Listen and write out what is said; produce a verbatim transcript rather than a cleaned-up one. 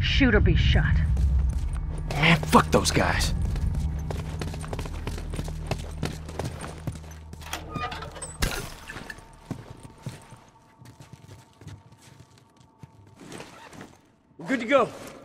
Shoot or be shot. Eh, fuck those guys. We're good to go.